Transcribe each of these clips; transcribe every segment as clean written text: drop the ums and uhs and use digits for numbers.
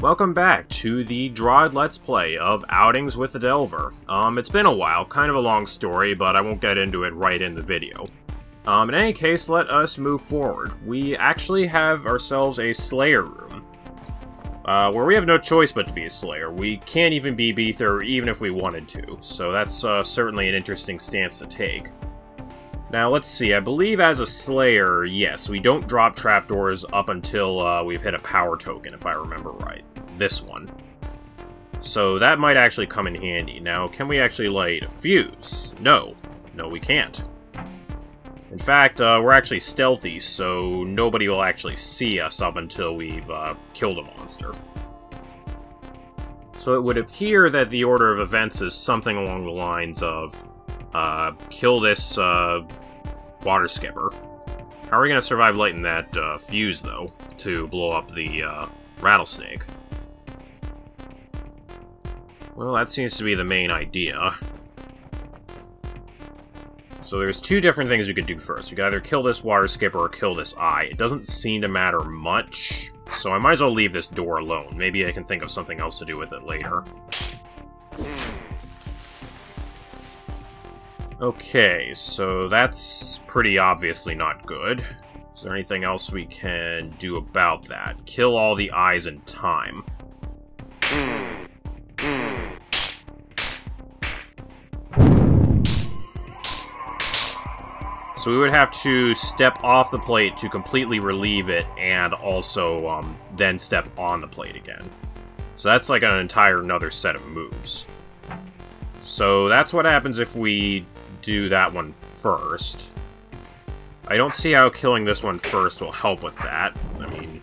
Welcome back to the DROD Let's Play of Outings with the Delver. It's been a while, kind of a long story, but I won't get into it right in the video. In any case, let us move forward. We actually have ourselves a Slayer room, where we have no choice but to be a Slayer. We can't even be Beethro even if we wanted to, so that's certainly an interesting stance to take. Now, let's see, I believe as a Slayer, yes, we don't drop trapdoors up until we've hit a power token, if I remember right. This one. So that might actually come in handy. Now, can we actually light a fuse? No. No, we can't. In fact, we're actually stealthy, so nobody will actually see us up until we've killed a monster. So it would appear that the order of events is something along the lines of kill this water skipper. How are we going to survive lighting that fuse, though, to blow up the rattlesnake? Well, that seems to be the main idea. So there's two different things we could do first. We could either kill this water skipper or kill this eye. It doesn't seem to matter much, so I might as well leave this door alone. Maybe I can think of something else to do with it later. Okay, so that's pretty obviously not good. Is there anything else we can do about that? Kill all the eyes in time. So we would have to step off the plate to completely relieve it, and also then step on the plate again. So that's like an entire another set of moves. So that's what happens if we do that one first. I don't see how killing this one first will help with that. I mean...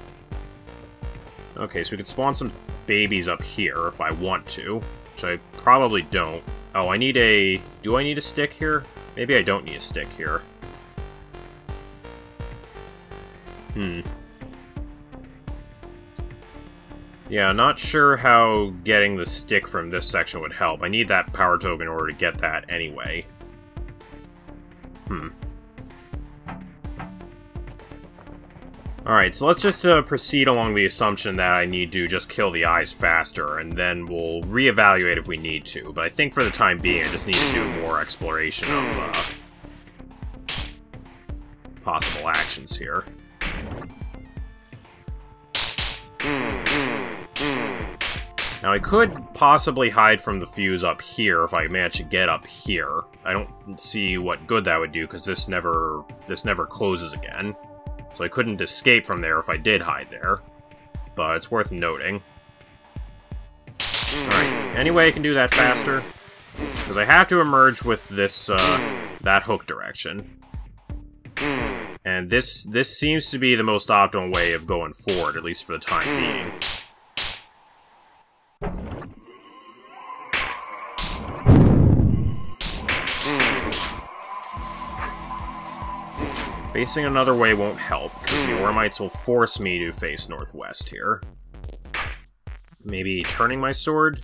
Okay, so we could spawn some babies up here if I want to, which I probably don't. Oh, I need a... Do I need a stick here? Maybe I don't need a stick here. Yeah, not sure how getting the stick from this section would help. I need that power token in order to get that anyway. Alright, so let's just proceed along the assumption that I need to just kill the eyes faster, and then we'll reevaluate if we need to. But I think for the time being, I just need to do more exploration of possible actions here. Now, I could possibly hide from the fuse up here if I manage to get up here. I don't see what good that would do, because this never closes again. So I couldn't escape from there if I did hide there. But it's worth noting. Alright, any way I can do that faster? Because I have to emerge with this, that hook direction. And this seems to be the most optimal way of going forward, at least for the time being. Facing another way won't help, because the Ormites will force me to face northwest here. Maybe turning my sword?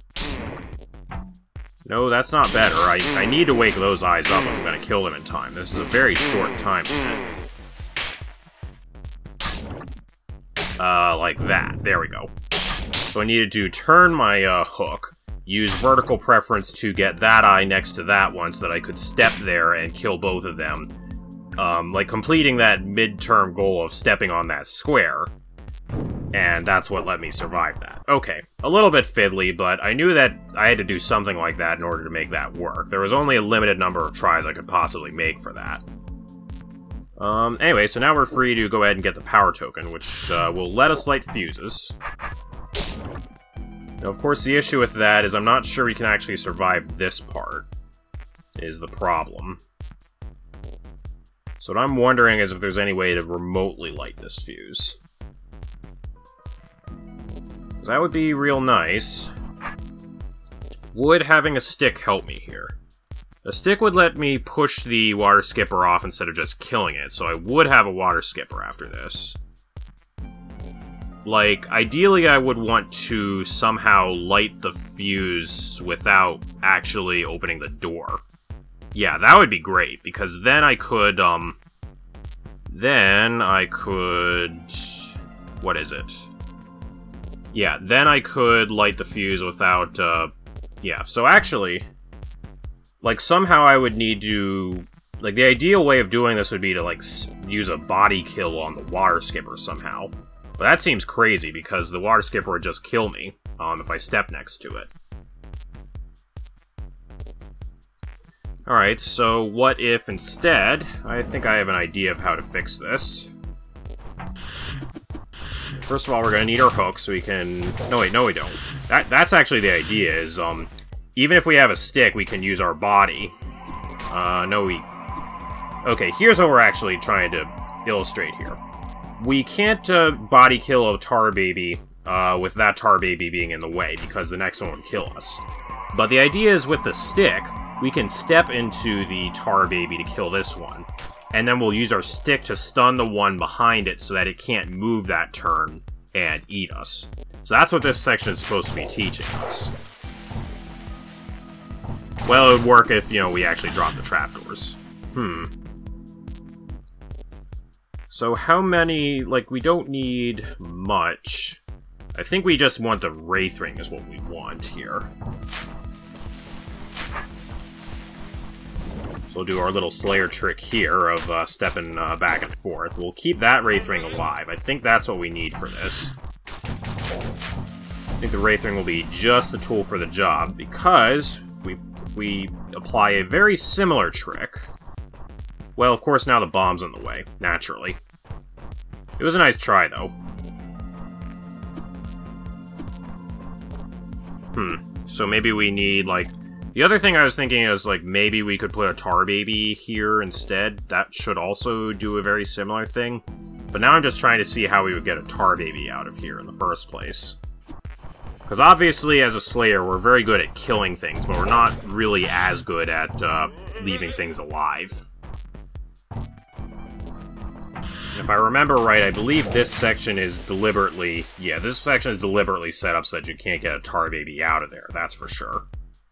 No, that's not better. I need to wake those eyes up if I'm going to kill them in time. This is a very short time limit. Like that. There we go. So I needed to turn my hook, use vertical preference to get that eye next to that one so that I could step there and kill both of them. Like completing that midterm goal of stepping on that square, and that's what let me survive that. Okay, a little bit fiddly, but I knew that I had to do something like that in order to make that work. There was only a limited number of tries I could possibly make for that. Anyway, so now we're free to go ahead and get the power token, which will let us light fuses. Now, of course, the issue with that is I'm not sure we can actually survive this part, is the problem. So what I'm wondering is if there's any way to remotely light this fuse. That would be real nice. Would having a stick help me here? A stick would let me push the water skipper off instead of just killing it, so I would have a water skipper after this. Like, ideally I would want to somehow light the fuse without actually opening the door. Yeah, that would be great, because then I could, what is it? Yeah, then I could light the fuse without, yeah. So actually, like, somehow I would need to... Like, the ideal way of doing this would be to, like, use a body kill on the water skipper somehow. But that seems crazy, because the water skipper would just kill me, if I step next to it. Alright, so what if instead... I think I have an idea of how to fix this. First of all, we're gonna need our hook so we can... No, wait, no we don't. That's actually the idea, is, even if we have a stick, we can use our body. No, we... Okay, here's what we're actually trying to illustrate here. We can't, body kill a tar baby, with that tar baby being in the way, because the next one would kill us. But the idea is with the stick, we can step into the tar baby to kill this one. And then we'll use our stick to stun the one behind it so that it can't move that turn and eat us. So that's what this section is supposed to be teaching us. Well, it would work if, you know, we actually drop the trapdoors. So how many... Like, we don't need much. I think we just want the Wraith Ring is what we want here. So we'll do our little Slayer trick here of stepping back and forth. We'll keep that Wraith Ring alive. I think that's what we need for this. I think the Wraith Ring will be just the tool for the job, because if we apply a very similar trick... Well, of course, now the bomb's in the way, naturally. It was a nice try, though. So maybe we need, like... The other thing I was thinking is, like, maybe we could put a tar baby here instead. That should also do a very similar thing. But now I'm just trying to see how we would get a tar baby out of here in the first place. Because obviously, as a Slayer, we're very good at killing things, but we're not really as good at leaving things alive. If I remember right, I believe this section is deliberately... Yeah, this section is deliberately set up so that you can't get a tar baby out of there, that's for sure.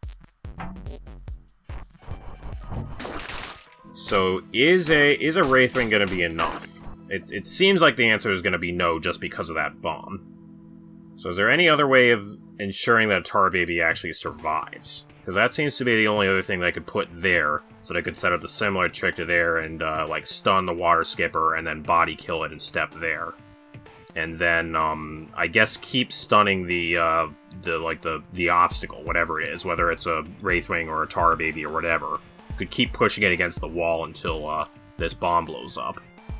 So, is a Wraith Ring gonna be enough? It seems like the answer is gonna be no, just because of that bomb. So is there any other way of ensuring that a tar baby actually survives? Because that seems to be the only other thing that I could put there, so that I could set up a similar trick to there and, like, stun the water skipper and then body kill it and step there. And then, I guess keep stunning the obstacle, whatever it is, whether it's a Wraith Ring or a tar baby or whatever. Could keep pushing it against the wall until, this bomb blows up.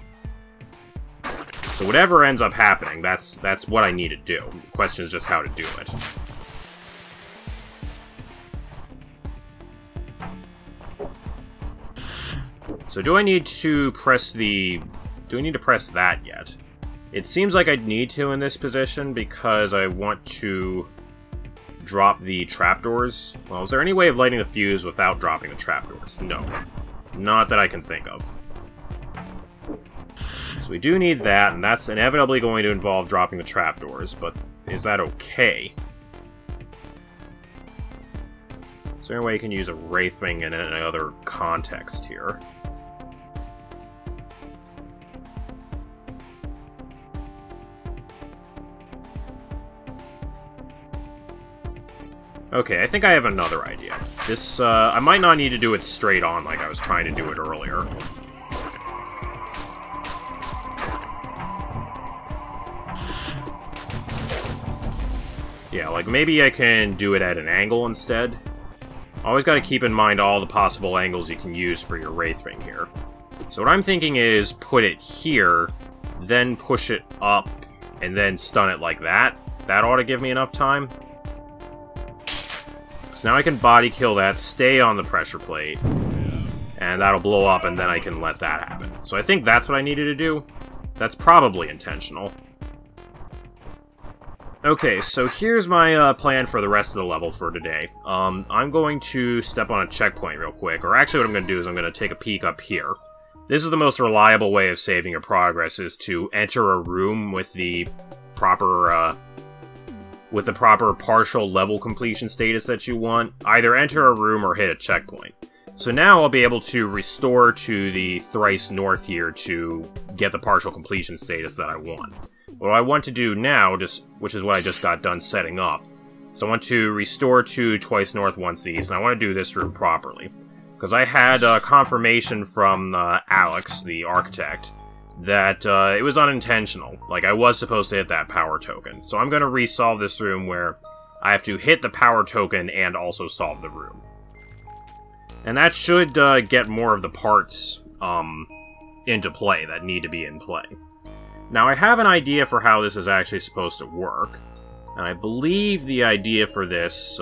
So whatever ends up happening, that's what I need to do. The question is just how to do it. So do I need to press the... Do I need to press that yet? It seems like I'd need to in this position because I want to drop the trapdoors. Well, is there any way of lighting the fuse without dropping the trapdoors? No. Not that I can think of. So we do need that, and that's inevitably going to involve dropping the trapdoors, but is that okay? Is there any way you can use a Wraith Ring in another context here? Okay, I think I have another idea. This, I might not need to do it straight on like I was trying to do it earlier. Yeah, like maybe I can do it at an angle instead. Always gotta keep in mind all the possible angles you can use for your Wraith Ring here. So what I'm thinking is put it here, then push it up, and then stun it like that. That ought to give me enough time. So now I can body kill that, stay on the pressure plate, and that'll blow up, and then I can let that happen. So I think that's what I needed to do. That's probably intentional. Okay, so here's my plan for the rest of the level for today. I'm going to step on a checkpoint real quick, or actually what I'm going to do is I'm going to take a peek up here. This is the most reliable way of saving your progress, is to enter a room with the proper partial level completion status that you want. Either enter a room or hit a checkpoint. So now I'll be able to restore to the thrice north here to get the partial completion status that I want. what I want to do now, which is what I just got done setting up, so I want to restore 2 twice north, once east, and I want to do this room properly. Because I had confirmation from Alex, the architect, that it was unintentional. Like, I was supposed to hit that power token. So I'm going to resolve this room where I have to hit the power token and also solve the room. And that should get more of the parts into play that need to be in play. Now, I have an idea for how this is actually supposed to work. And I believe the idea for this,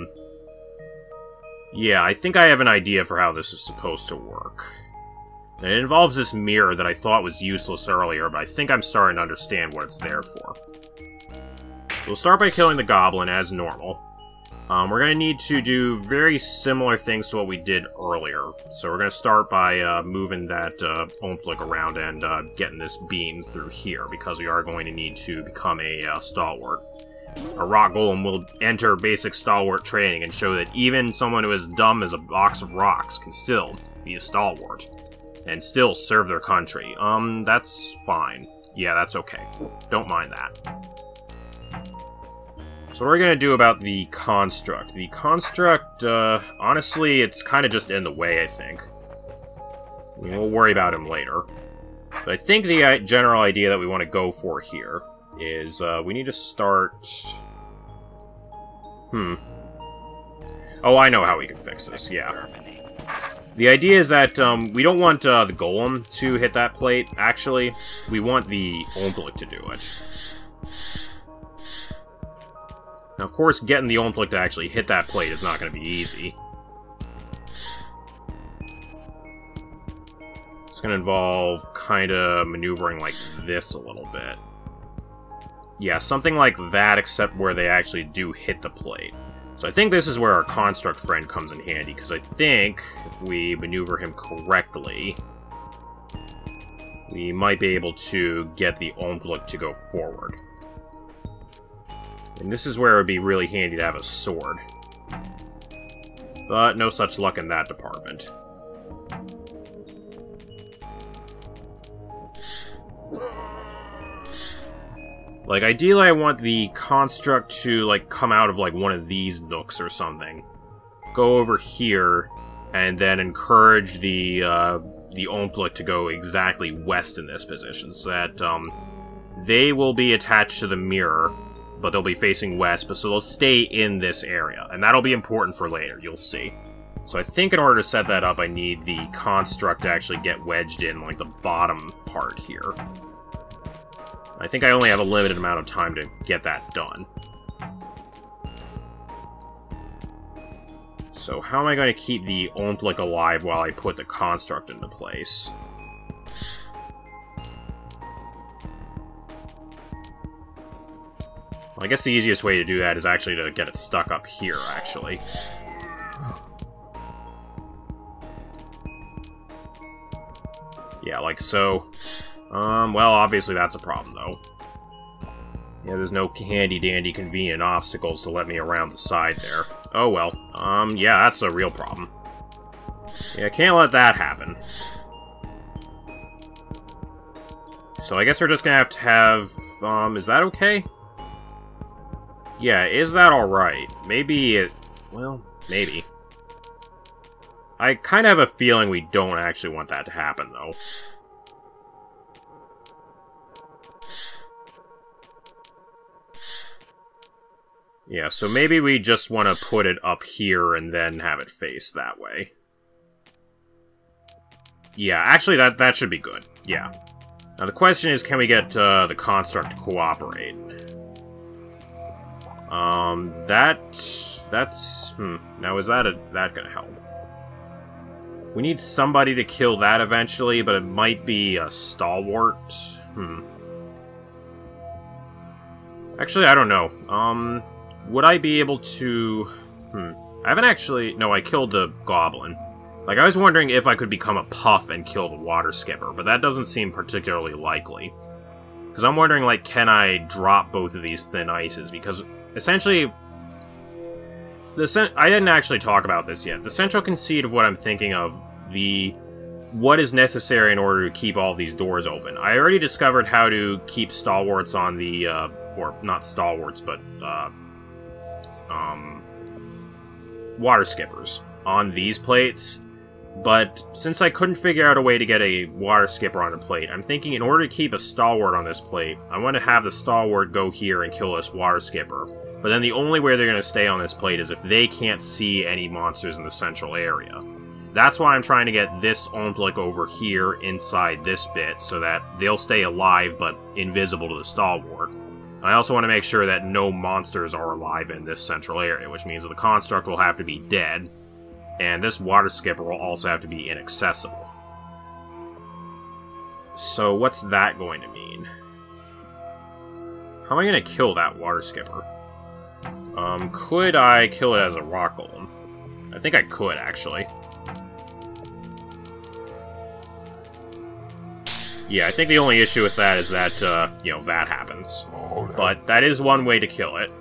yeah, I think I have an idea for how this is supposed to work. And it involves this mirror that I thought was useless earlier, but I think I'm starting to understand what it's there for. So we'll start by killing the goblin as normal. We're going to need to do very similar things to what we did earlier. So we're going to start by moving that Omplic around and getting this beam through here, because we are going to need to become a stalwart. A rock golem will enter basic stalwart training and show that even someone who is dumb as a box of rocks can still be a stalwart. And still serve their country. That's fine. Yeah, that's okay. Don't mind that. So what are we going to do about the construct? The construct, honestly, it's kind of just in the way, I think. We'll worry about him later. But I think the general idea that we want to go for here is, we need to start... Oh, I know how we can fix this, yeah. The idea is that, we don't want, the golem to hit that plate, actually. We want the Omplic to do it. Now, of course, getting the Omplic to actually hit that plate is not going to be easy. It's going to involve kind of maneuvering like this a little bit. Yeah, something like that, except where they actually do hit the plate. So I think this is where our construct friend comes in handy, because I think if we maneuver him correctly, we might be able to get the Omplic to go forward. And this is where it would be really handy to have a sword. But no such luck in that department. Like, ideally I want the construct to, like, come out of, like, one of these nooks or something. Go over here, and then encourage the Omplic to go exactly west in this position, so that, they will be attached to the mirror, but they'll be facing west, but so they'll stay in this area. And that'll be important for later, you'll see. So I think in order to set that up, I need the construct to actually get wedged in, like, the bottom part here. I think I only have a limited amount of time to get that done. So how am I going to keep the Omplic alive while I put the construct into place? Well, I guess the easiest way to do that is actually to get it stuck up here, actually. Yeah, like so. Well, obviously that's a problem, though. Yeah, there's no handy-dandy convenient obstacles to let me around the side there. Oh well. Yeah, that's a real problem. Yeah, can't let that happen. So I guess we're just gonna have is that okay? Yeah, is that alright? Maybe it... well, maybe. I kind of have a feeling we don't actually want that to happen, though. Yeah, so maybe we just want to put it up here and then have it face that way. Yeah, actually that should be good. Yeah. Now the question is, can we get the construct to cooperate? That's... Now is that gonna help? We need somebody to kill that eventually, but it might be a stalwart. Actually, I don't know. Would I be able to... I haven't actually... No, I killed the goblin. Like, I was wondering if I could become a puff and kill the water skipper, but that doesn't seem particularly likely. Because I'm wondering, like, can I drop both of these thin ices? Because, essentially... I didn't actually talk about this yet. The central conceit of what I'm thinking of, the what is necessary in order to keep all these doors open. I already discovered how to keep stalwarts on the, or not stalwarts, but, water skippers on these plates. But since I couldn't figure out a way to get a water skipper on a plate, I'm thinking in order to keep a stalwart on this plate, I want to have the stalwart go here and kill this water skipper. But then the only way they're going to stay on this plate is if they can't see any monsters in the central area. That's why I'm trying to get this Ontlik over here inside this bit, so that they'll stay alive but invisible to the stalwart. I also want to make sure that no monsters are alive in this central area, which means that the construct will have to be dead. And this water skipper will also have to be inaccessible. So what's that going to mean? How am I going to kill that water skipper? Could I kill it as a rock golem? I think I could, actually. Yeah, I think the only issue with that is that, you know, that happens. But that is one way to kill it.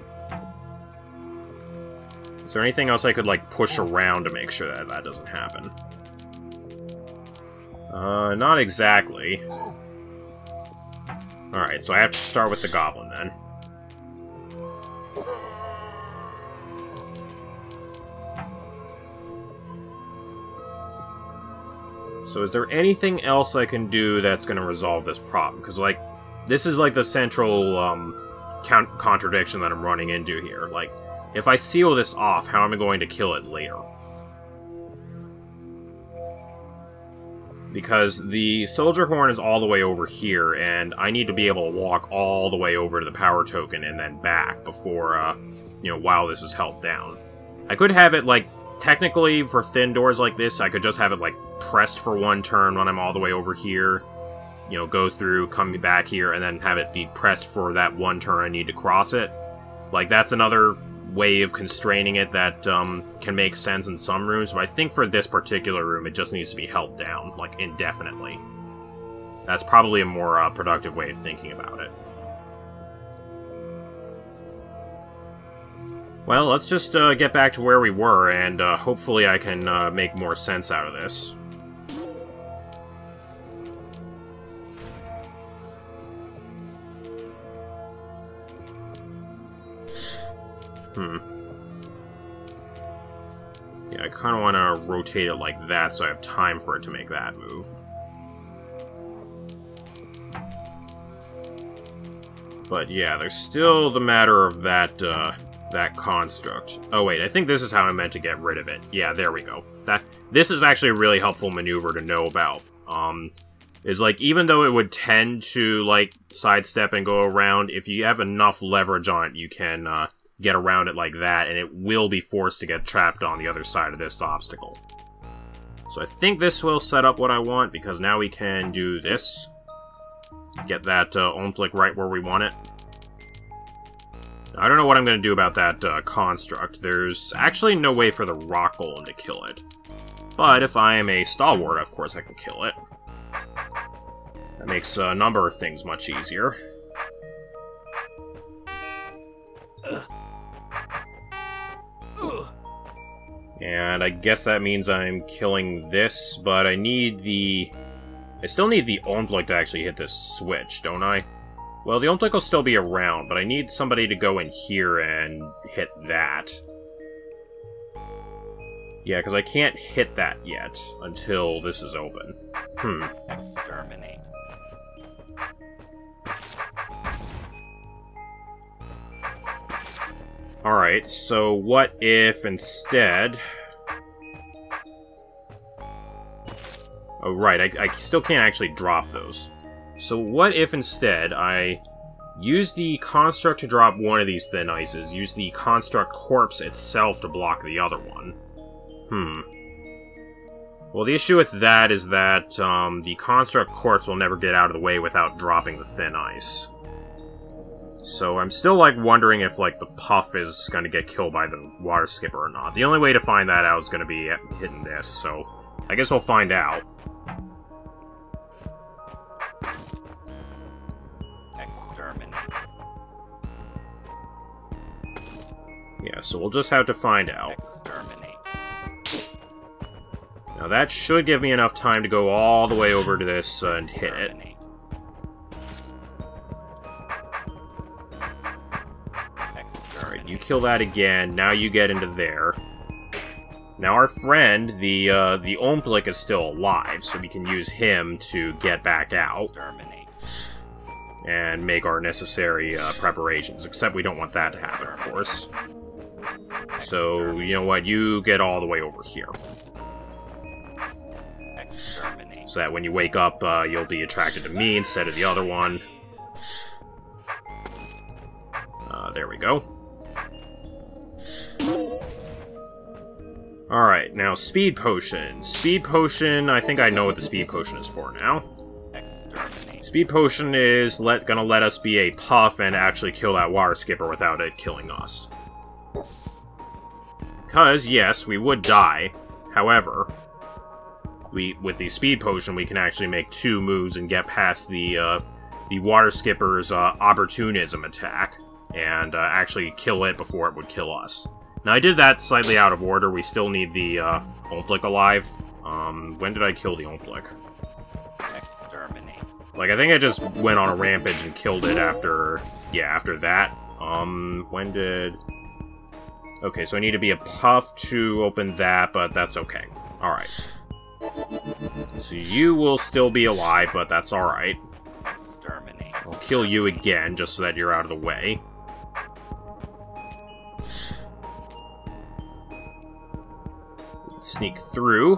Is there anything else I could, like, push around to make sure that that doesn't happen? Not exactly. Alright, so I have to start with the goblin, then. So is there anything else I can do that's going to resolve this problem? Because, like, this is, like, the central, contradiction that I'm running into here. Like, if I seal this off, how am I going to kill it later? Because the soldier horn is all the way over here, and I need to be able to walk all the way over to the power token and then back before, you know, while this is held down. I could have it, like, technically, for thin doors like this, I could just have it, like, pressed for one turn when I'm all the way over here. You know, go through, come back here, and then have it be pressed for that one turn I need to cross it. Like, that's another way of constraining it that can make sense in some rooms, but I think for this particular room, it just needs to be held down, like, indefinitely. That's probably a more productive way of thinking about it. Well, let's just get back to where we were, and hopefully I can make more sense out of this. Yeah, I kind of want to rotate it like that so I have time for it to make that move. But yeah, there's still the matter of that, that construct. Oh wait, I think this is how I meant to get rid of it. Yeah, there we go. This is actually a really helpful maneuver to know about. Is like, even though it would tend to, like, sidestep and go around, if you have enough leverage on it, you can, get around it like that, and it will be forced to get trapped on the other side of this obstacle. So I think this will set up what I want, because now we can do this. Get that Ontlik right where we want it. I don't know what I'm going to do about that construct. There's actually no way for the rock golem to kill it. But if I am a stalwart, of course I can kill it. That makes a number of things much easier. And I guess that means I'm killing this, but I still need the Ontlik to actually hit this switch, don't I? Well, the Ontlik will still be around, but I need somebody to go in here and hit that. Yeah, because I can't hit that yet until this is open. Exterminate. Alright, so what if instead... Oh, right, I still can't actually drop those. So what if instead I use the construct to drop one of these thin ices, use the construct corpse itself to block the other one? Well, the issue with that is that the construct corpse will never get out of the way without dropping the thin ice. So I'm still, like, wondering if, like, the puff is going to get killed by the water skipper or not. The only way to find that out is going to be hitting this, so I guess we'll find out. Exterminate. Yeah, so we'll just have to find out. Exterminate. Now that should give me enough time to go all the way over to this and hit it. Alright, you kill that again, now you get into there. Now our friend, the Omplik is still alive, so we can use him to get back out. And make our necessary preparations, except we don't want that to happen, of course. So, you know what, you get all the way over here. So that when you wake up, you'll be attracted to me instead of the other one. There we go. Alright, now Speed Potion. Speed Potion, I think I know what the Speed Potion is for now. Speed Potion is gonna let us be a puff and actually kill that water skipper without it killing us. Because, yes, we would die. However, with the Speed Potion, we can actually make 2 moves and get past the water skipper's opportunism attack, and actually kill it before it would kill us. Now, I did that slightly out of order. We still need the Omplik alive. When did I kill the Omplik? Exterminate. Like, I think I just went on a rampage and killed it after... Yeah, after that. When did... Okay, so I need to be a puff to open that, but that's okay. Alright. So you will still be alive, but that's alright. Exterminate. I'll kill you again, just so that you're out of the way. Sneak through.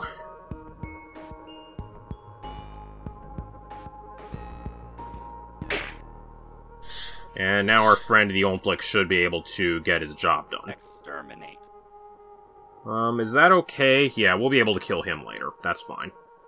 And now our friend the Omplik should be able to get his job done. Exterminate. Is that okay? Yeah, we'll be able to kill him later. That's fine.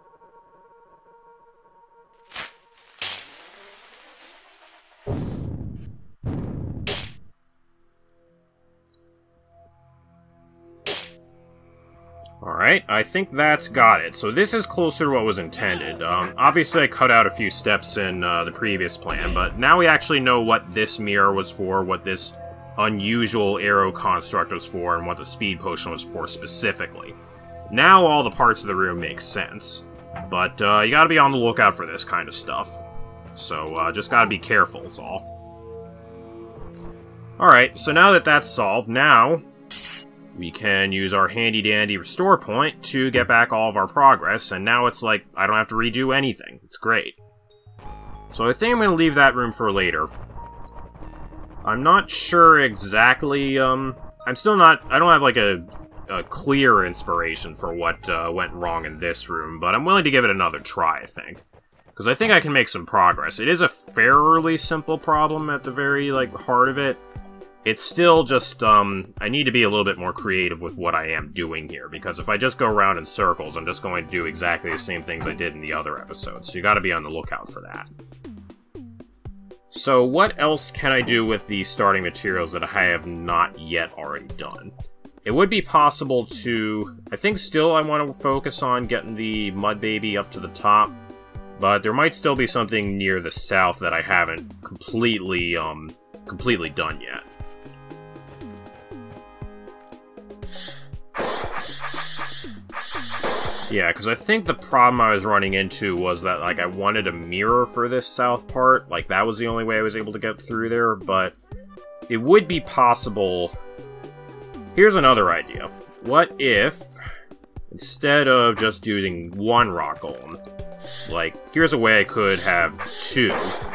Alright, I think that's got it. So this is closer to what was intended. Obviously I cut out a few steps in the previous plan, but now we actually know what this mirror was for, what this unusual arrow construct was for, and what the speed potion was for specifically. Now all the parts of the room make sense, but you gotta be on the lookout for this kind of stuff. So just gotta be careful is all. Alright, so now that that's solved, now we can use our handy-dandy restore point to get back all of our progress, and now it's like, I don't have to redo anything. It's great. So I think I'm going to leave that room for later. I'm not sure exactly, I'm still not, I don't have like a clear inspiration for what went wrong in this room, but I'm willing to give it another try, I think. Because I think I can make some progress. It is a fairly simple problem at the very, heart of it. It's still just, I need to be a little bit more creative with what I am doing here, because if I just go around in circles, I'm just going to do exactly the same things I did in the other episodes, so you gotta be on the lookout for that. So what else can I do with the starting materials that I have not yet already done? It would be possible to, I think still I want to focus on getting the Mud Baby up to the top, but there might still be something near the south that I haven't completely done yet. Yeah, because I think the problem I was running into was that, I wanted a mirror for this south part. That was the only way I was able to get through there, but it would be possible... Here's another idea. What if, instead of just doing one rock golem, here's a way I could have 2.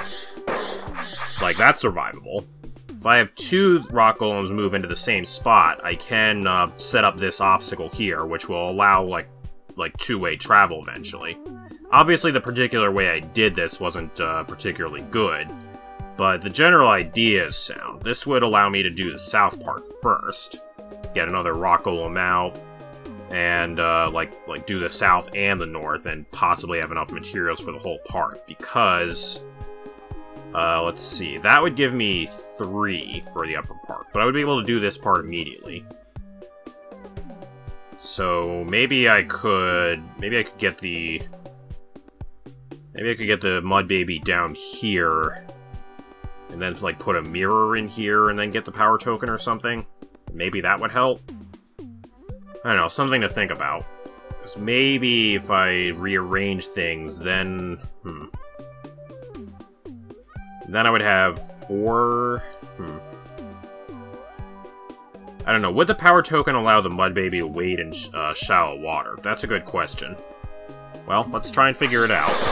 That's survivable. If I have 2 rock golems move into the same spot, I can set up this obstacle here, which will allow, two-way travel eventually. Obviously, the particular way I did this wasn't particularly good, but the general idea is sound. This would allow me to do the south part first, get another rock golem out, and, do the south and the north, and possibly have enough materials for the whole part, because... let's see, that would give me 3 for the upper part, but I would be able to do this part immediately. So maybe I could get the Mud Baby down here, and then put a mirror in here, and then get the power token or something. Maybe that would help. I don't know, something to think about. Because maybe if I rearrange things, then... Then I would have 4... I don't know. Would the power token allow the mud baby to wade in shallow water? That's a good question. Well, let's try and figure it out.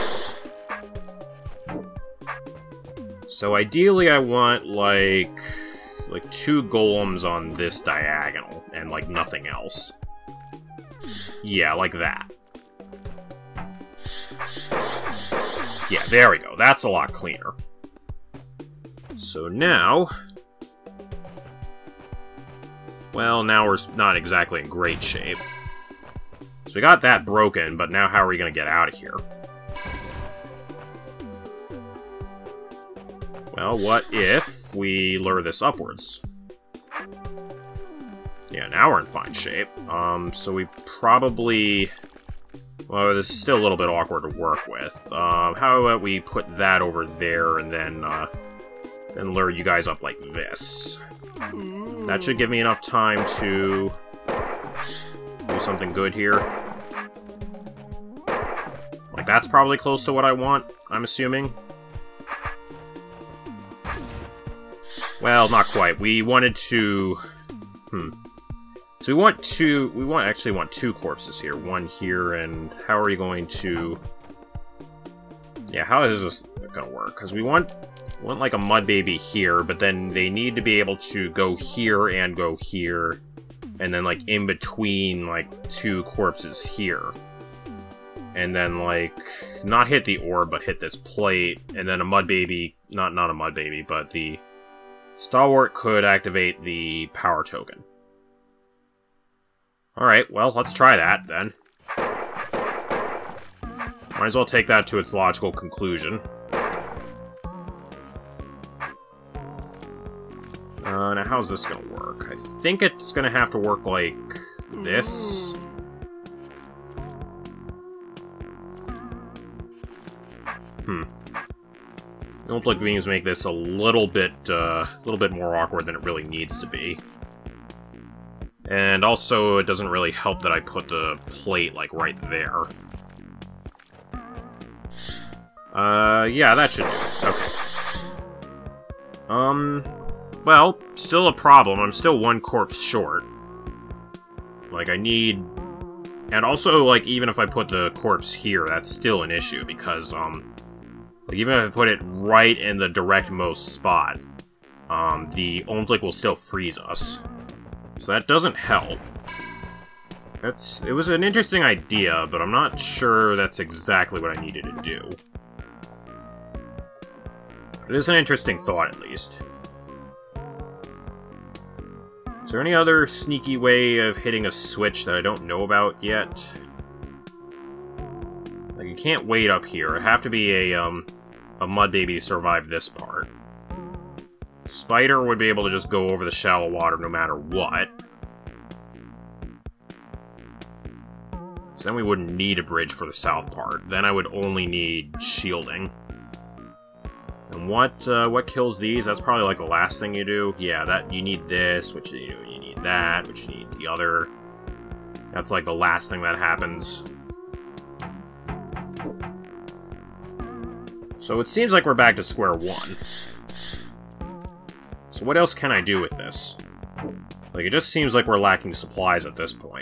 So ideally I want, like 2 golems on this diagonal, and, like, nothing else. Yeah, like that. Yeah, there we go. That's a lot cleaner. So now... Well, now we're not exactly in great shape. So we got that broken, but now how are we going to get out of here? Well, what if we lure this upwards? Yeah, now we're in fine shape. So we probably... Well, this is still a little bit awkward to work with. How about we put that over there and then lure you guys up like this? That should give me enough time to do something good here. Like, that's probably close to what I want, I'm assuming. Well, not quite. We wanted to... So we actually want 2 corpses here. One here, and how are we going to... Yeah, how is this gonna work? Because we want like a mud baby here, but then they need to be able to go here and go here, and then like in between like 2 corpses here. And then like, not hit the orb, but hit this plate, and then a mud baby, not a mud baby, but the stalwart could activate the power token. Alright, well, let's try that, then. Might as well take that to its logical conclusion. Now how's this gonna work? I think it's gonna have to work like this. Outlook beams make this a little bit more awkward than it really needs to be. And also, it doesn't really help that I put the plate, like, right there. Yeah, that should do it. Okay. Well, still a problem. I'm still 1 corpse short. Like, I need... And also, like, even if I put the corpse here, that's still an issue, because, like, even if I put it right in the direct-most spot, the Outings will still freeze us. So that doesn't help. It was an interesting idea, but I'm not sure that's exactly what I needed to do. It is an interesting thought, at least. Is there any other sneaky way of hitting a switch that I don't know about yet? Like, you can't wait up here. It'd have to be a mud baby to survive this part. Spider would be able to just go over the shallow water no matter what. So then we wouldn't need a bridge for the south part. Then I would only need shielding. And what kills these? That's probably like the last thing you do. Yeah, that you need this, which you need that, which you need the other. That's like the last thing that happens. So it seems like we're back to square one. So what else can I do with this? Like, it just seems like we're lacking supplies at this point.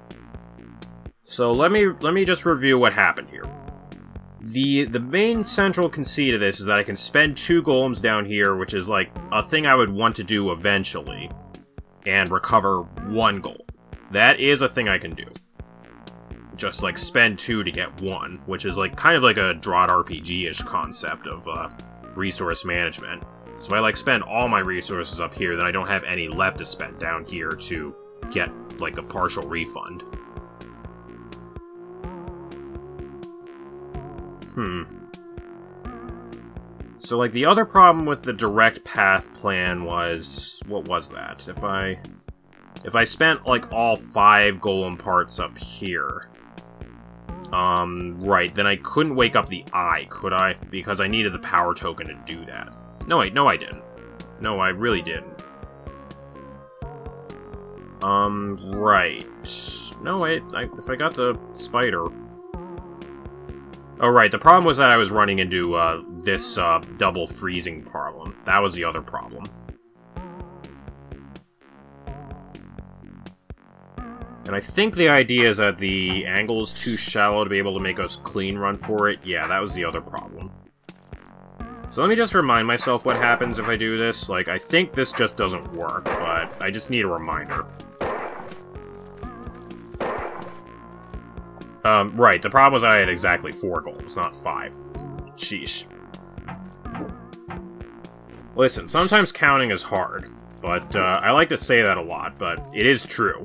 So let me just review what happened here. The main central conceit of this is that I can spend 2 golems down here, which is like a thing I would want to do eventually, and recover 1 golem. That is a thing I can do. Just like spend 2 to get 1, which is like kind of like a DROD RPG-ish concept of resource management. So if I like spend all my resources up here, then I don't have any left to spend down here to get like a partial refund. So, like, the other problem with the direct path plan was... What was that? If I spent, like, all 5 golem parts up here... right, then I couldn't wake up the eye, could I? Because I needed the power token to do that. No, wait, no I didn't. No, I really didn't. Right. No, wait, if I got the spider... Oh, right, the problem was that I was running into, this, double freezing problem. That was the other problem. And I think the idea is that the angle is too shallow to be able to make us clean run for it. Yeah, that was the other problem. So let me just remind myself what happens if I do this. Like, I think this just doesn't work, but I just need a reminder. Right, the problem was I had exactly 4 goals, not 5. Sheesh. Listen, sometimes counting is hard, but, I like to say that a lot, but it is true.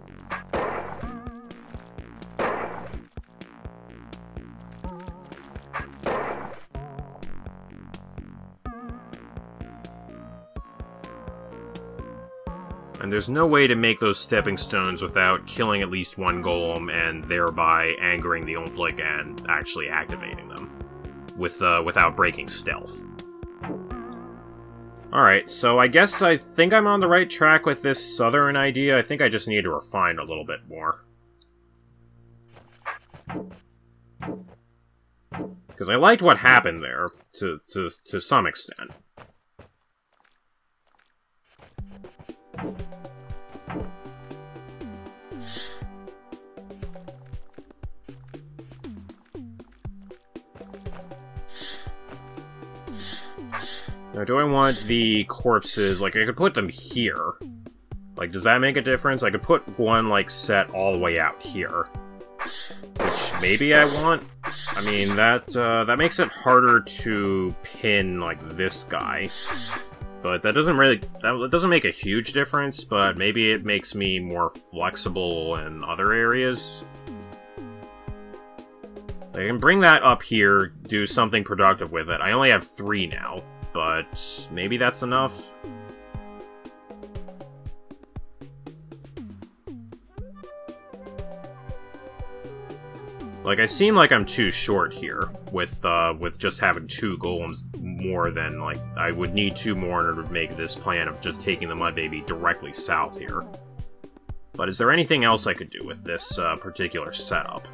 And there's no way to make those stepping stones without killing at least one golem and thereby angering the Omplik and actually activating them. Without breaking stealth. Alright, so I guess I think I'm on the right track with this southern idea. I think I just need to refine a little bit more. Because I liked what happened there, to some extent. Now, do I want the corpses, like, I could put them here. Like, does that make a difference? I could put one, like, set all the way out here. Which maybe I want? I mean, that makes it harder to pin, like, this guy. But that doesn't really, that doesn't make a huge difference, but maybe it makes me more flexible in other areas. I can bring that up here, do something productive with it. I only have 3 now. But maybe that's enough. Like, I seem like I'm too short here with just having 2 golems more than, like, I would need 2 more in order to make this plan of just taking the Mud Baby directly south here. But is there anything else I could do with this particular setup?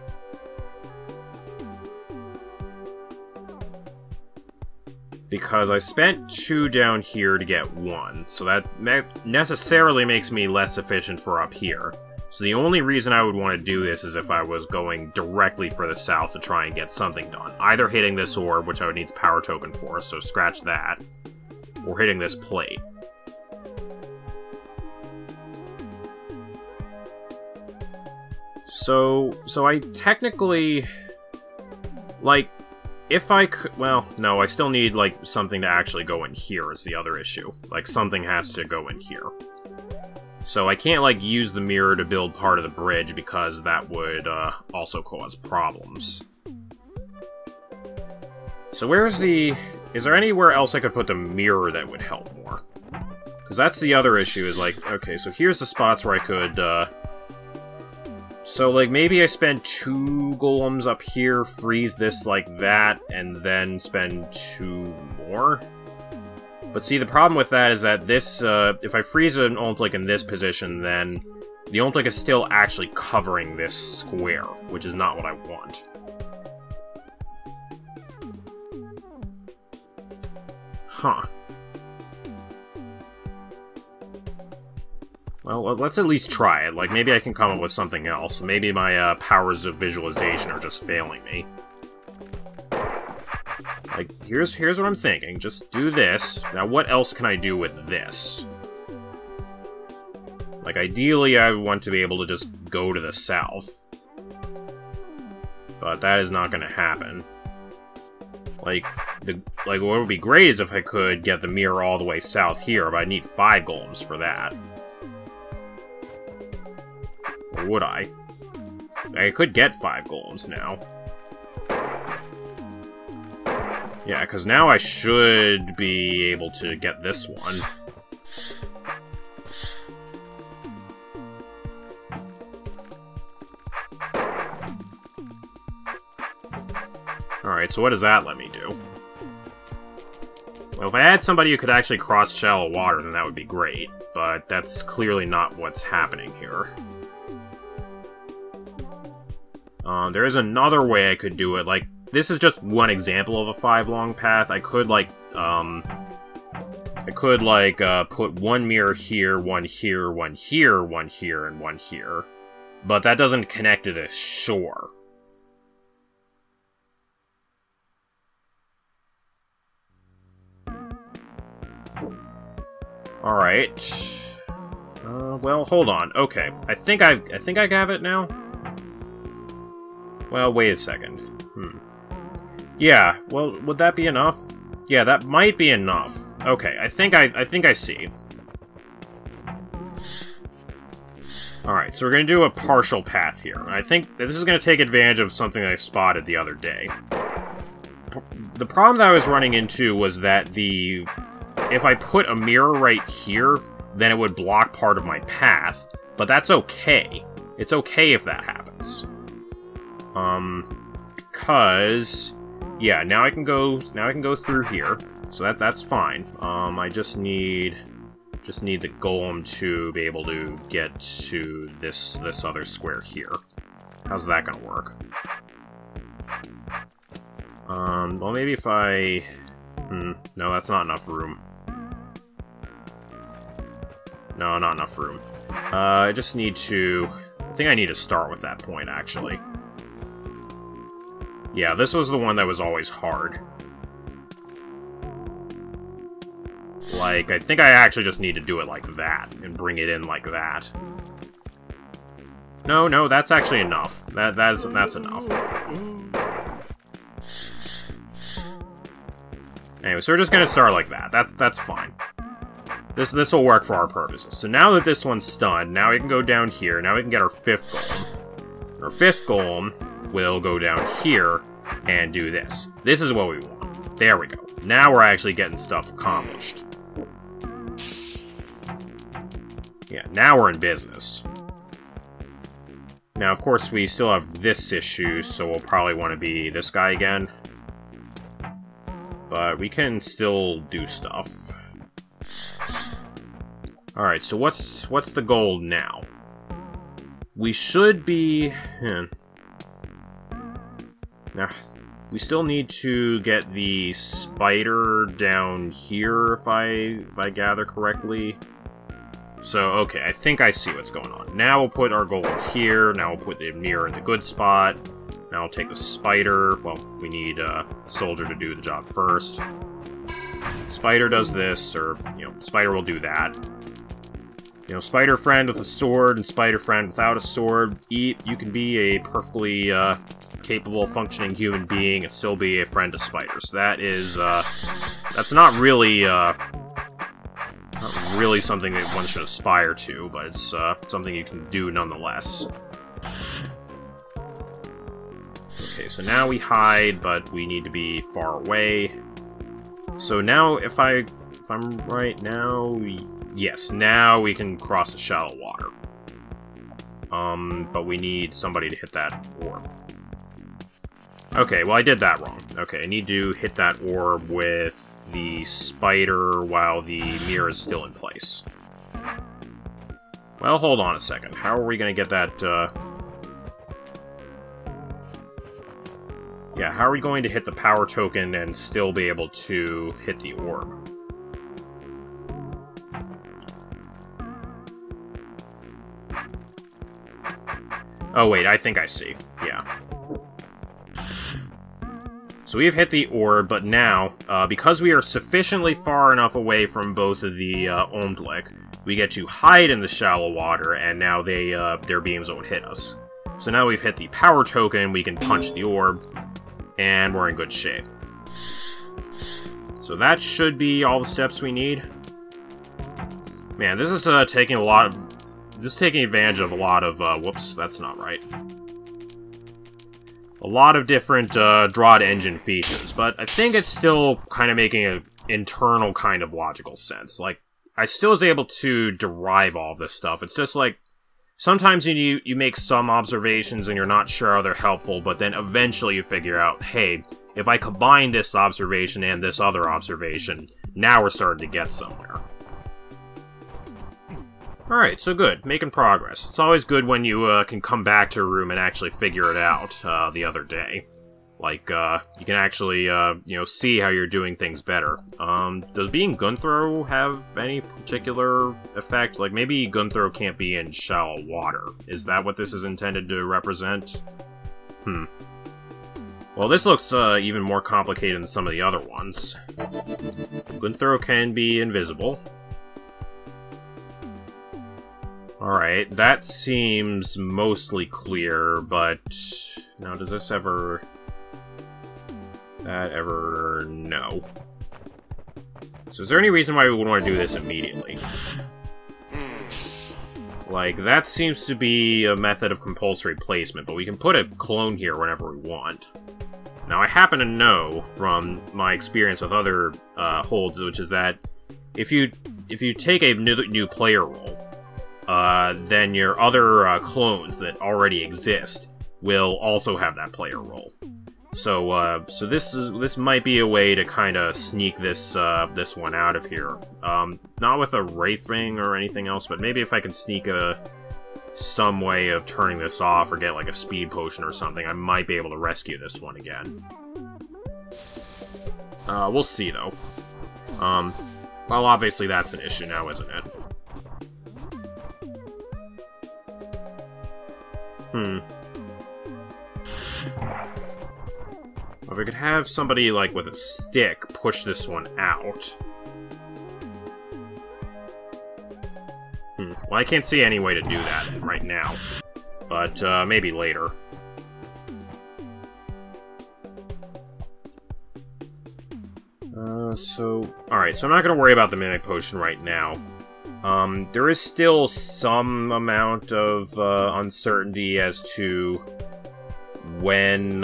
Because I spent 2 down here to get 1, so that necessarily makes me less efficient for up here. So the only reason I would want to do this is if I was going directly for the south to try and get something done. Either hitting this orb, which I would need the power token for, so scratch that, or hitting this plate. So I technically, like, if I could, well, no, I still need, like, something to actually go in here is the other issue. Like, something has to go in here. So I can't, like, use the mirror to build part of the bridge because that would, also cause problems. So where's the, is there anywhere else I could put the mirror that would help more? Because that's the other issue, is, like, okay, so here's the spots where I could, so, like, maybe I spend 2 golems up here, freeze this like that, and then spend 2 more? But see, the problem with that is that this, if I freeze an Omplik in this position, then the Omplik is still actually covering this square, which is not what I want. Huh. Well, let's at least try it. Like, maybe I can come up with something else. Maybe my powers of visualization are just failing me. Like, here's what I'm thinking. Just do this. Now, what else can I do with this? Like, ideally, I want to be able to just go to the south. But that is not going to happen. Like, what would be great is if I could get the mirror all the way south here, but I need 5 golems for that. Or would I? I could get 5 golems now. Yeah, because now I should be able to get this one. Alright, so what does that let me do? Well, if I had somebody who could actually cross shallow water, then that would be great. But that's clearly not what's happening here. There is another way I could do it. Like, this is just one example of a 5-long path. I could, like, put one mirror here, one here, one here, one here, and one here. But that doesn't connect to this shore. Alright. Well, hold on. Okay. I think I have it now. Well, wait a second. Yeah, well, would that be enough? Yeah, that might be enough. Okay, I think I see. Alright, so we're gonna do a partial path here. I think this is gonna take advantage of something I spotted the other day. The problem that I was running into was that if I put a mirror right here, then it would block part of my path, but that's okay. It's okay if that happens. Because yeah, now I can go through here. So that's fine. I just need the golem to be able to get to this other square here. How's that gonna work? Well, maybe if I... no, that's not enough room. No, not enough room. I just need to... I think I need to start with that point, actually. Yeah, this was the one that was always hard. Like, I think I actually just need to do it like that, and bring it in like that. No, that's actually enough. That's enough. Anyway, so we're just gonna start like that. That's fine. This will work for our purposes. So now that this one's stunned, now we can go down here. Now we can get our 5th golem. Our 5th golem will go down here and do this. This is what we want. There we go. Now we're actually getting stuff accomplished. Yeah, now we're in business. Now, of course, we still have this issue, so we'll probably want to be this guy again. But we can still do stuff. Alright, so what's the goal now? We should be... Now, we still need to get the spider down here, if I gather correctly. So, okay, I think I see what's going on. Now we'll put our golem here, now we'll put the mirror in the good spot. Now we'll take the spider. Well, we need a soldier to do the job first. Spider does this, or, spider will do that. Spider friend with a sword and spider friend without a sword. You can be a perfectly capable, functioning human being and still be a friend of spiders. That is, that's not really something that one should aspire to, but it's something you can do nonetheless. Okay, so now we hide, but we need to be far away. So now, if I'm right now, yes, now we can cross the shallow water. But we need somebody to hit that orb. Okay, well I did that wrong. Okay, I need to hit that orb with the spider while the mirror is still in place. Well, hold on a second. How are we gonna get that, Yeah, how are we going to hit the power token and still be able to hit the orb? Oh wait, I think I see. Yeah. So we have hit the orb, but now, because we are sufficiently far enough away from both of the Omdlik, we get to hide in the shallow water, and now their beams won't hit us. So now we've hit the power token, we can punch the orb, and we're in good shape. So that should be all the steps we need. Man, this is taking advantage of a lot of, whoops, that's not right. A lot of different DROD engine features, but I think it's still kind of making an internal kind of logical sense. Like, I still was able to derive all of this stuff. It's just like, sometimes you make some observations and you're not sure how they're helpful, but then eventually you figure out, hey, if I combine this observation and this other observation, now we're starting to get somewhere. Alright, so good. Making progress. It's always good when you can come back to a room and actually figure it out the other day. Like, you can actually, you know, see how you're doing things better. Does being Gunthrow have any particular effect? Like, maybe Gunthrow can't be in shallow water. Is that what this is intended to represent? Well, this looks even more complicated than some of the other ones. Gunthrow can be invisible. Alright, that seems mostly clear, but... Now, does this ever... No. So is there any reason why we would want to do this immediately? Like, that seems to be a method of compulsory placement, but we can put a clone here whenever we want. Now, I happen to know from my experience with other holds, which is that if you take a new player role, then your other clones that already exist will also have that player role. So, so this might be a way to kind of sneak this this one out of here. Not with a Wraith Ring or anything else, but maybe if I can sneak some way of turning this off or get like a speed potion or something, I might be able to rescue this one again. We'll see though. Well, obviously that's an issue now, isn't it? If we could have somebody, like, with a stick push this one out. Well, I can't see any way to do that right now. But, maybe later. Alright, so I'm not gonna worry about the Mimic Potion right now. There is still some amount of, uncertainty as to when,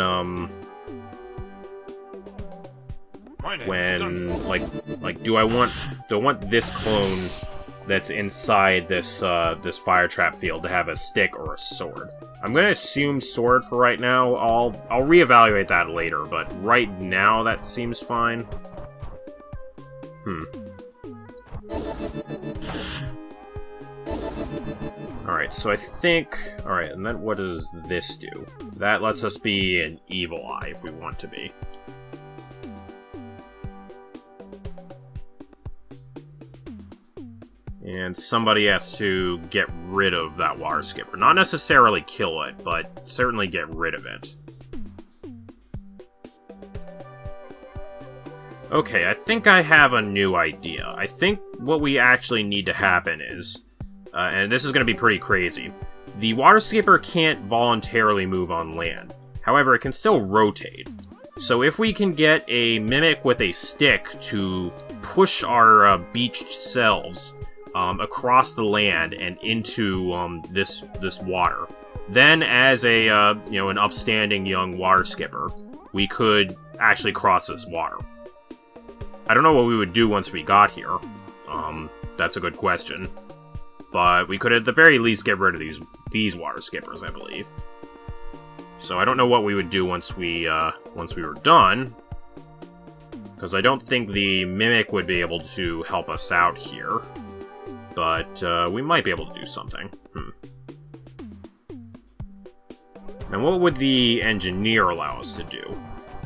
do I want this clone that's inside this this fire trap field to have a stick or a sword? I'm gonna assume sword for right now. I'll reevaluate that later, but right now that seems fine. Alright, so I think... Alright, and then what does this do? That lets us be an evil eye if we want to be. And somebody has to get rid of that water skipper. Not necessarily kill it, but certainly get rid of it. Okay, I think I have a new idea. I think what we actually need to happen is, and this is going to be pretty crazy, the water skipper can't voluntarily move on land. However, it can still rotate. So if we can get a mimic with a stick to push our beached selves across the land and into this water, then as a you know, an upstanding young water skipper, we could actually cross this water. I don't know what we would do once we got here. That's a good question. But we could at the very least get rid of these water skippers, I believe. So I don't know what we would do once we were done, because I don't think the Mimic would be able to help us out here. But we might be able to do something. And what would the Engineer allow us to do?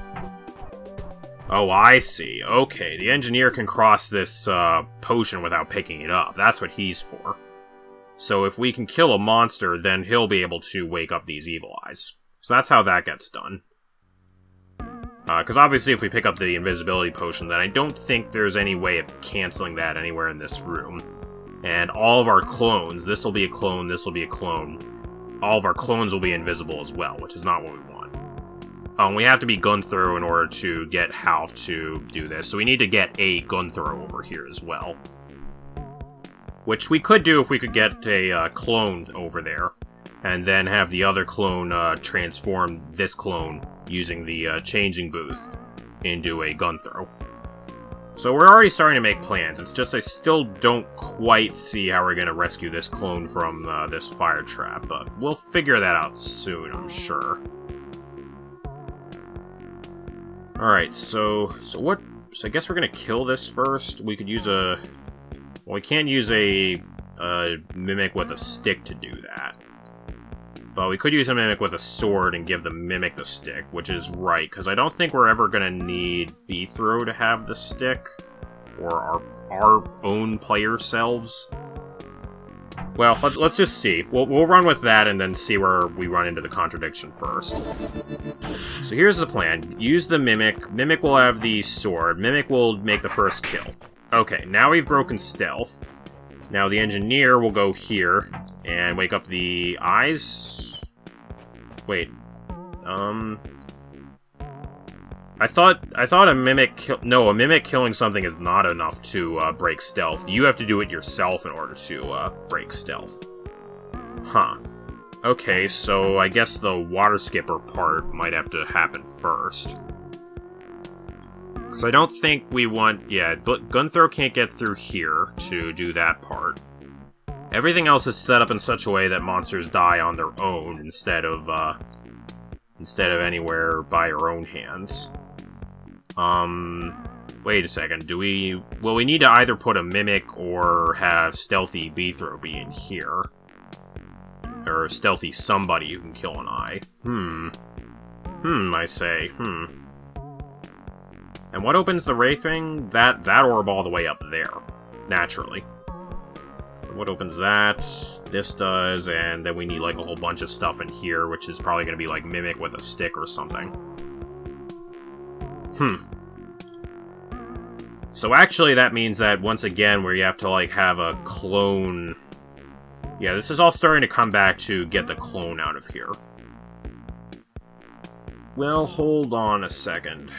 Oh, I see. Okay, the Engineer can cross this potion without picking it up. That's what he's for. So if we can kill a monster, then he'll be able to wake up these evil eyes. So that's how that gets done. Because obviously if we pick up the invisibility potion, then I don't think there's any way of canceling that anywhere in this room. And all of our clones, this will be a clone, this will be a clone, all of our clones will be invisible as well, which is not what we want. We have to be Gunthrow in order to get Half to do this, so we need to get a Gunthrow over here as well. Which we could do if we could get a clone over there, and then have the other clone transform this clone using the changing booth into a Gunthrow. So we're already starting to make plans, it's just I still don't quite see how we're going to rescue this clone from this fire trap, but we'll figure that out soon, I'm sure. Alright, so I guess we're gonna kill this first. We could use a... Well, we can't use a a Mimic with a stick to do that. But we could use a Mimic with a sword and give the Mimic the stick, which is right, because I don't think we're ever going to need Beethro to have the stick, or our own player selves. Well, let's just see. We'll run with that and then see where we run into the contradiction first. So here's the plan. Use the Mimic. Mimic will have the sword. Mimic will make the first kill. Okay, now we've broken stealth. Now the Engineer will go here and wake up the eyes. Wait. I thought a Mimic a Mimic killing something is not enough to break stealth. You have to do it yourself in order to break stealth. Huh. Okay, so I guess the water skipper part might have to happen first. Because I don't think we want... Yeah, but Gunthrow can't get through here to do that part. Everything else is set up in such a way that monsters die on their own instead of anywhere by our own hands. Wait a second, do we... Well, we need to either put a Mimic or have Stealthy Beethro be in here. Or Stealthy somebody who can kill an eye. I say, And what opens the Wraith Ring? That orb all the way up there. Naturally. What opens that? This does, and then we need, like, a whole bunch of stuff in here, which is probably gonna be, like, Mimic with a stick or something. So actually that means that, once again, where you have to, like, have a clone... Yeah, this is all starting to come back to get the clone out of here. Well, hold on a second.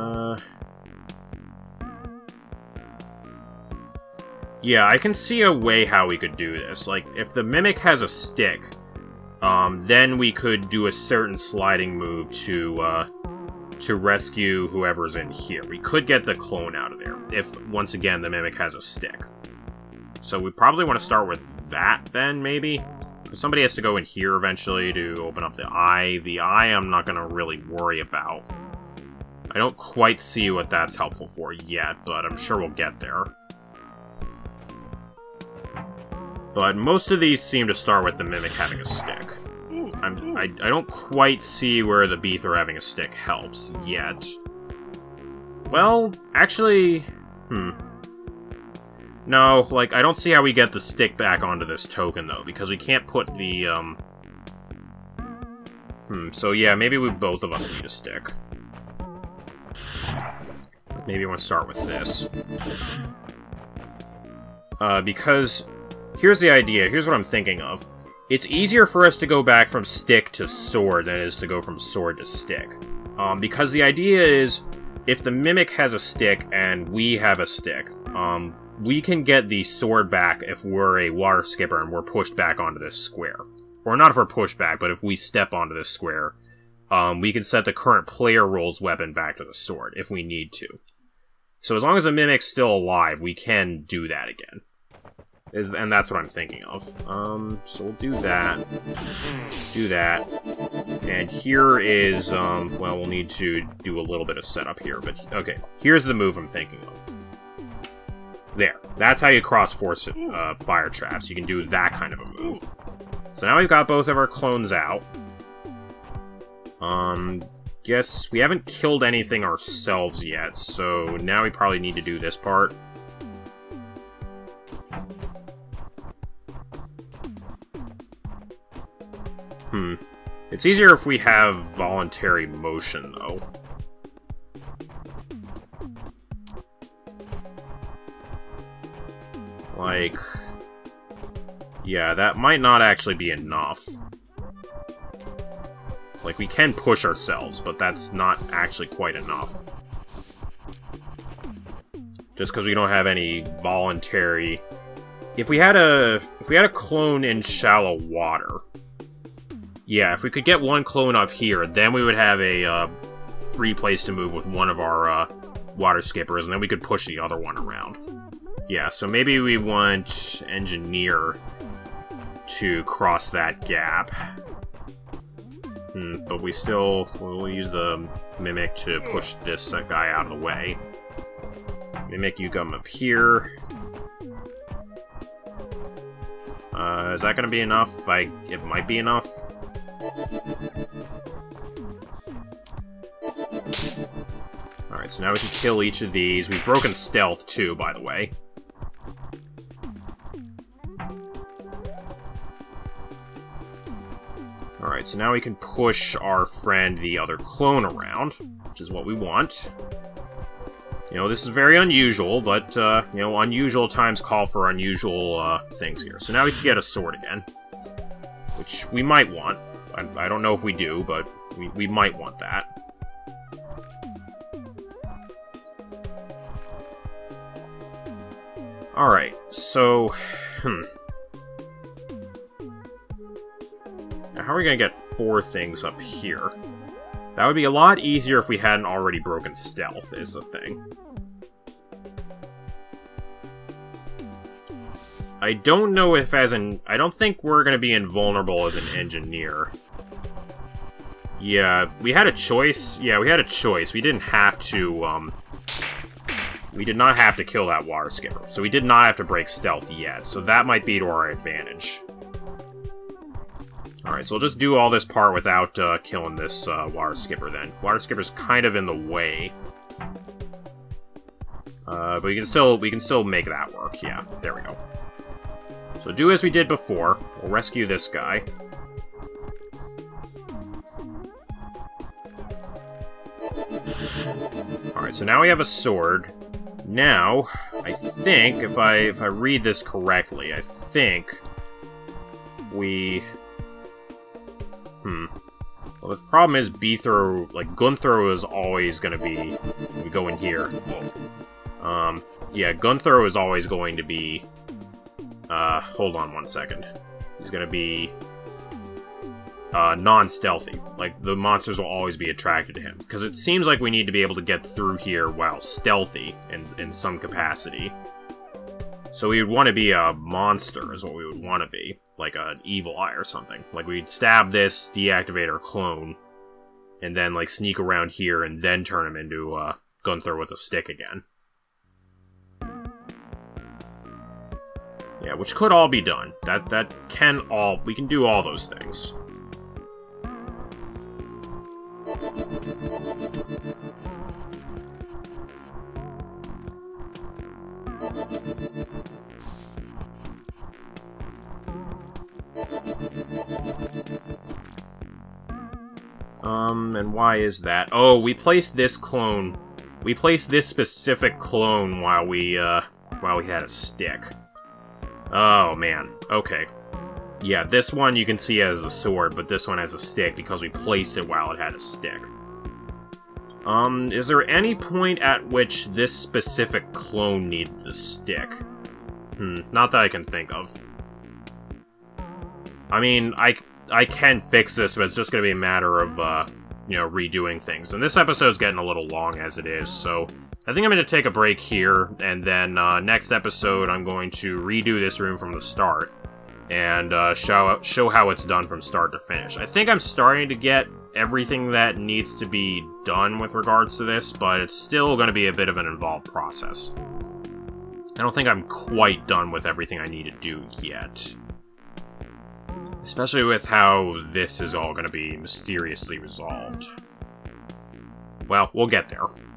Yeah, I can see a way how we could do this. Like, if the Mimic has a stick, then we could do a certain sliding move to rescue whoever's in here. We could get the clone out of there, if, once again, the Mimic has a stick. So we probably want to start with that, then, maybe? Because somebody has to go in here eventually to open up the eye. The eye I'm not going to really worry about. I don't quite see what that's helpful for yet, but I'm sure we'll get there. But most of these seem to start with the Mimic having a stick. I don't quite see where the Beethro having a stick helps yet. Well, actually... No, like, I don't see how we get the stick back onto this token, though, because we can't put the, so yeah, maybe both of us need a stick. Maybe I want to start with this. Because... Here's the idea, here's what I'm thinking of. It's easier for us to go back from stick to sword than it is to go from sword to stick. Because the idea is, if the Mimic has a stick and we have a stick, we can get the sword back if we're a water skipper and we're pushed back onto this square. Or not if we're pushed back, but if we step onto this square, we can set the current player role's weapon back to the sword, if we need to. So as long as the Mimic's still alive, we can do that again. And that's what I'm thinking of. So we'll do that. Do that. And here is, well, we'll need to do a little bit of setup here, but, okay. Here's the move I'm thinking of. There. That's how you cross-force fire traps. You can do that kind of a move. So now we've got both of our clones out. Guess we haven't killed anything ourselves yet, so now we probably need to do this part. It's easier if we have voluntary motion, though. Like... Yeah, that might not actually be enough. Like, we can push ourselves, but that's not actually quite enough. Just because we don't have any voluntary... If we had a clone in shallow water... Yeah, if we could get one clone up here, then we would have a free place to move with one of our water skippers, and then we could push the other one around. Yeah, so maybe we want Engineer to cross that gap. But we'll use the Mimic to push this guy out of the way. Mimic, you come up here. Is that gonna be enough? It might be enough. Alright, so now we can kill each of these. We've broken stealth, too, by the way. Alright, so now we can push our friend, the other clone, around, which is what we want. You know, this is very unusual, but, you know, unusual times call for unusual, things here. So now we can get a sword again, which we might want. I don't know if we do, but we might want that. Alright, so, Now, how are we gonna get 4 things up here? That would be a lot easier if we hadn't already broken stealth, is the thing. I don't know if I don't think we're gonna be invulnerable as an engineer. Yeah, we had a choice. Yeah, we had a choice. We didn't have to, we did not have to kill that water skipper, so we did not have to break stealth yet, so that might be to our advantage. Alright, so we'll just do all this part without killing this water skipper then. Water skipper's kind of in the way. But we can still make that work. Yeah, there we go. So do as we did before. We'll rescue this guy. Alright, so now we have a sword. Now, I think, if I read this correctly, I think if we... Well, the problem is Beethro, like, gun throw is always going to be... We go in here. Yeah, gun throw is always going to be... hold on one second. He's going to be... non-stealthy. Like, the monsters will always be attracted to him. Because it seems like we need to be able to get through here while stealthy in some capacity. So we would want to be a monster, is what we would want to be. Like an evil eye or something. Like, we'd stab this, deactivate our clone, and then, like, sneak around here and then turn him into Gunther with a stick again. Yeah, which could all be done. We can do all those things. And why is that? Oh, we placed this clone. We placed this specific clone while we had a stick. Oh, man. Okay. Yeah, this one you can see as a sword, but this one has a stick because we placed it while it had a stick. Is there any point at which this specific clone needed the stick? Not that I can think of. I mean, I can fix this, but it's just gonna be a matter of, you know, redoing things. And this episode's getting a little long as it is, so I think I'm gonna take a break here, and then, next episode I'm going to redo this room from the start, and, show how it's done from start to finish. I think I'm starting to get everything that needs to be done with regards to this, but it's still gonna be a bit of an involved process. I don't think I'm quite done with everything I need to do yet. Especially with how this is all gonna be mysteriously resolved. Well, we'll get there.